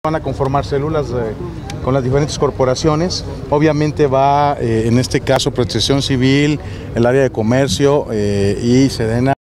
Van a conformar células con las diferentes corporaciones. Obviamente va, en este caso, Protección Civil, el área de comercio y Sedena.